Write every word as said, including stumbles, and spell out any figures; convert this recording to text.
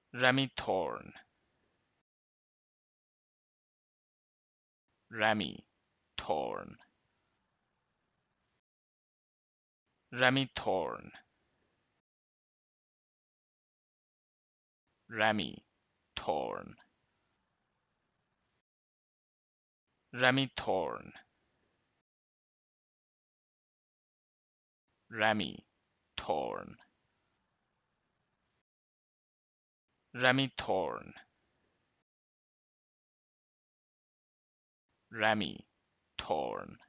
Remy Thorne, Remy Thorne, Remy Thorne, Remy Thorne, Remy Thorne, Remy Thorne, Remy Thorne, Remy Thorne.